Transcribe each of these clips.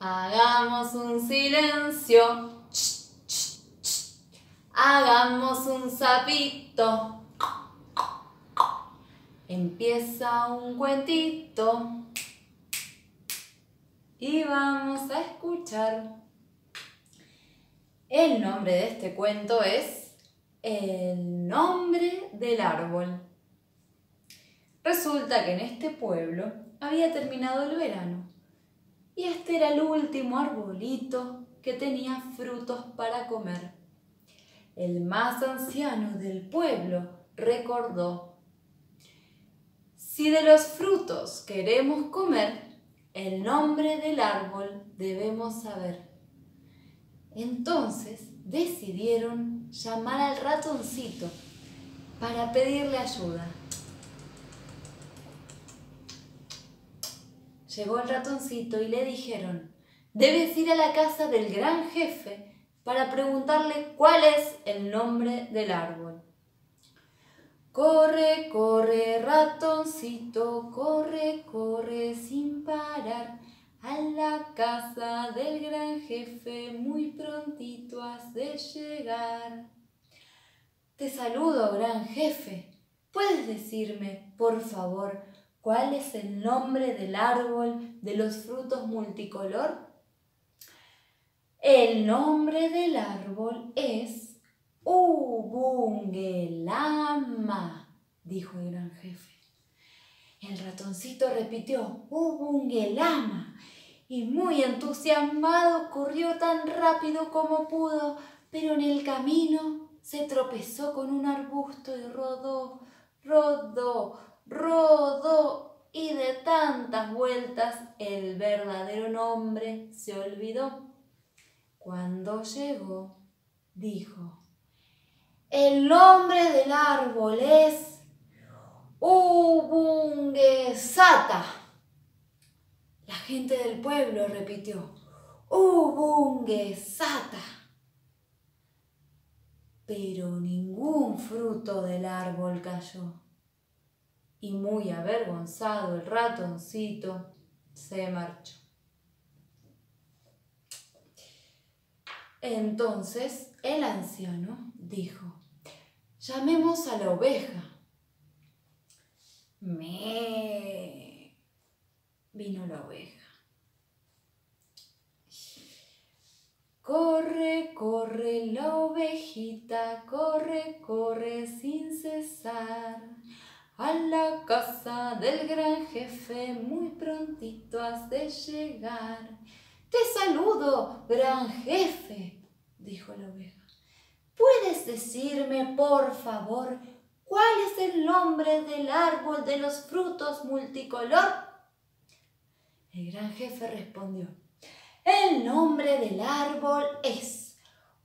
Hagamos un silencio. Hagamos un sapito. Empieza un cuentito y vamos a escuchar. El nombre de este cuento es El nombre del árbol. Resulta que en este pueblo había terminado el verano y este era el último arbolito que tenía frutos para comer. El más anciano del pueblo recordó: si de los frutos queremos comer, el nombre del árbol debemos saber. Entonces decidieron llamar al ratoncito para pedirle ayuda. Llegó el ratoncito y le dijeron: debes ir a la casa del gran jefe para preguntarle cuál es el nombre del árbol. Corre, corre, ratoncito, corre, corre sin parar. A la casa del gran jefe muy prontito has de llegar. Te saludo, gran jefe. ¿Puedes decirme, por favor, cuál es el nombre del árbol de los frutos multicolor? El nombre del árbol es Ubungelama, dijo el gran jefe. El ratoncito repitió: Ubungelama, y muy entusiasmado corrió tan rápido como pudo, pero en el camino se tropezó con un arbusto y rodó, rodó, rodó, y de tantas vueltas el verdadero nombre se olvidó. Cuando llegó, dijo: el nombre del árbol es Ubungesata. La gente del pueblo repitió: Ubungesata. Pero ningún fruto del árbol cayó. Y muy avergonzado el ratoncito se marchó. Entonces el anciano dijo: llamemos a la oveja. ¡Mee! Vino la oveja. Corre, corre la ovejita, corre, corre sin cesar. A la casa del gran jefe muy prontito has de llegar. Te saludo, gran jefe, dijo la oveja. ¿Puedes decirme, por favor, cuál es el nombre del árbol de los frutos multicolor? El gran jefe respondió: el nombre del árbol es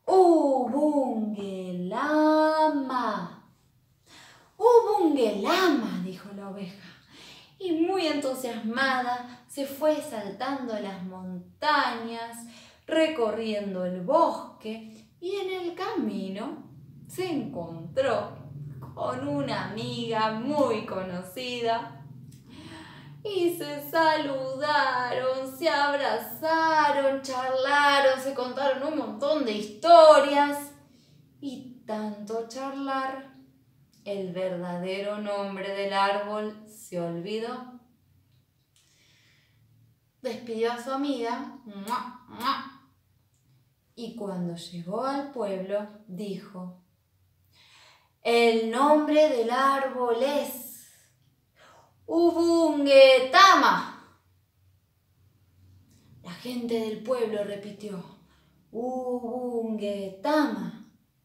Ubungelama. Ubungelama, dijo la oveja. Y muy entusiasmada se fue saltando las montañas, recorriendo el bosque, y en el camino se encontró con una amiga muy conocida. Y se saludaron, se abrazaron, charlaron, se contaron un montón de historias. Y tanto charlar, el verdadero nombre del árbol se olvidó. Despidió a su amiga y cuando llegó al pueblo dijo: el nombre del árbol es Ubungetama. La gente del pueblo repitió: Ubungetama.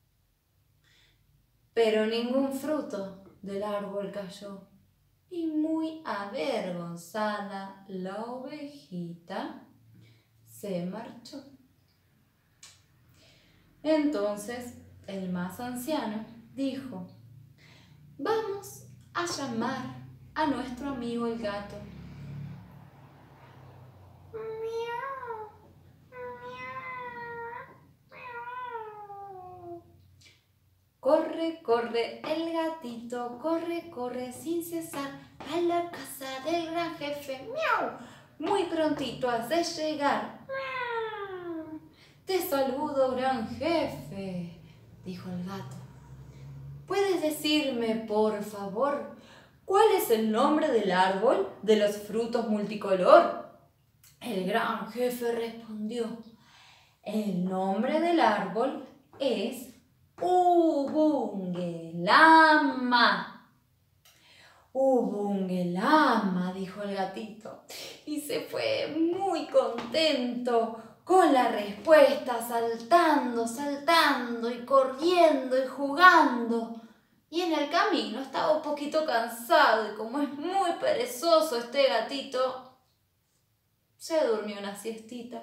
Pero ningún fruto del árbol cayó. Y muy avergonzada la ovejita se marchó. Entonces el más anciano dijo: vamos a llamar a nuestro amigo el gato. Corre, corre el gatito, corre, corre sin cesar a la casa del gran jefe. ¡Miau! muy prontito has de llegar. Te saludo, gran jefe, dijo el gato. ¿Puedes decirme, por favor, cuál es el nombre del árbol de los frutos multicolor? El gran jefe respondió. El nombre del árbol es Ubungelama. Ubungelama, dijo el gatito, y se fue muy contento con la respuesta, saltando, saltando y corriendo y jugando. Y en el camino estaba un poquito cansado y como es muy perezoso este gatito, se durmió una siestita.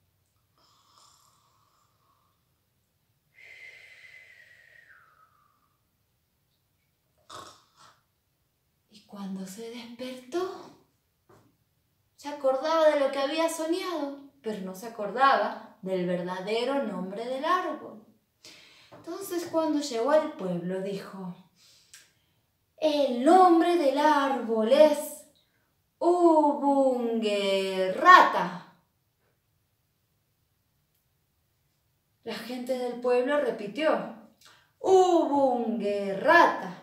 Cuando se despertó, se acordaba de lo que había soñado, pero no se acordaba del verdadero nombre del árbol. Entonces, cuando llegó al pueblo, dijo, el nombre del árbol es Ubungerrata. La gente del pueblo repitió, Ubungerrata.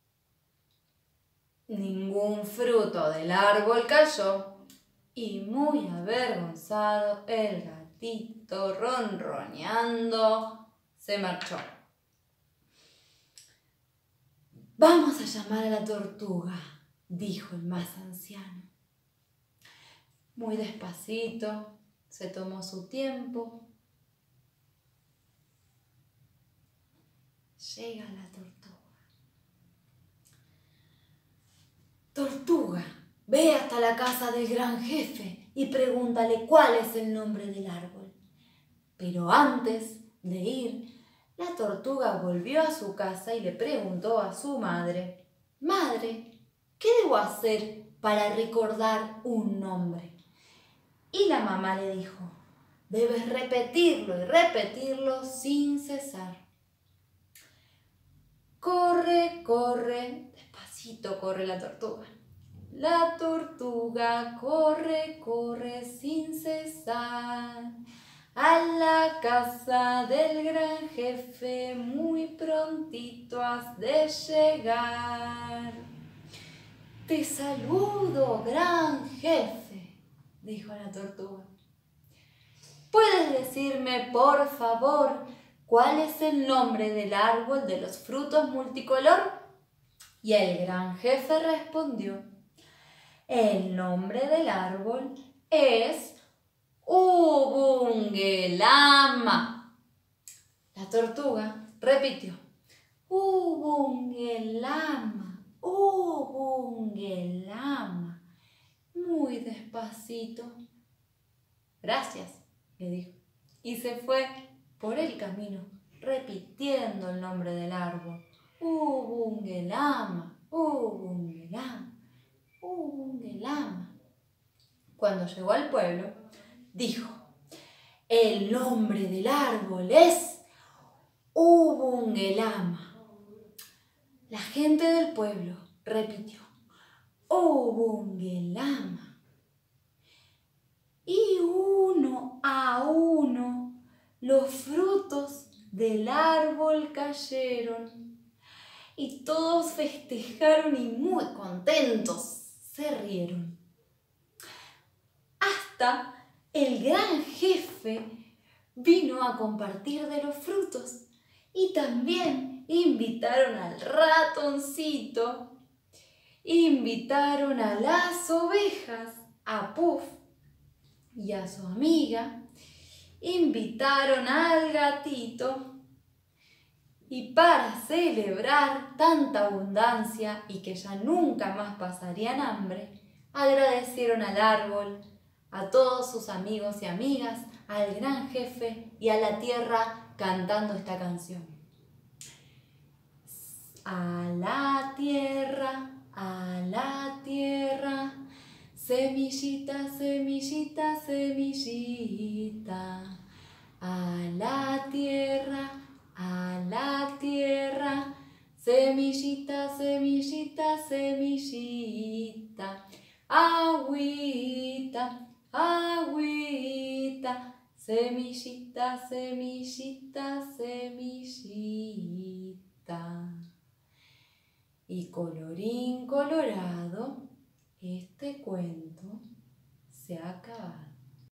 Ningún fruto del árbol cayó y muy avergonzado el gatito ronroneando se marchó. Vamos a llamar a la tortuga, dijo el más anciano. Muy despacito, se tomó su tiempo. Llega la tortuga. Tortuga, ve hasta la casa del gran jefe y pregúntale cuál es el nombre del árbol. Pero antes de ir, la tortuga volvió a su casa y le preguntó a su madre, «Madre, ¿qué debo hacer para recordar un nombre?» Y la mamá le dijo, «Debes repetirlo y repetirlo sin cesar. Corre, corre». Despacito corre la tortuga. La tortuga corre, corre sin cesar. A la casa del gran jefe muy prontito has de llegar. Te saludo, gran jefe, dijo la tortuga. ¿Puedes decirme, por favor, cuál es el nombre del árbol de los frutos multicolor? Y el gran jefe respondió, el nombre del árbol es Ubungelama. La tortuga repitió, Ubungelama, Ubungelama, muy despacito. Gracias, le dijo, y se fue por el camino repitiendo el nombre del árbol. Ubungelama, Ubungelama, Ubungelama. Cuando llegó al pueblo, dijo, el nombre del árbol es Ubungelama. La gente del pueblo repitió, Ubungelama. Y uno a uno los frutos del árbol cayeron. Y todos festejaron y muy contentos se rieron. Hasta el gran jefe vino a compartir de los frutos y también invitaron al ratoncito, invitaron a las ovejas, a Puff y a su amiga, invitaron al gatito. Y para celebrar tanta abundancia y que ya nunca más pasarían hambre, agradecieron al árbol, a todos sus amigos y amigas, al gran jefe y a la tierra cantando esta canción. A la tierra, semillita, semillita, semillita. A la tierra, semillita, semillita, semillita. Agüita, agüita, semillita, semillita, semillita. Y colorín colorado, este cuento se ha acabado.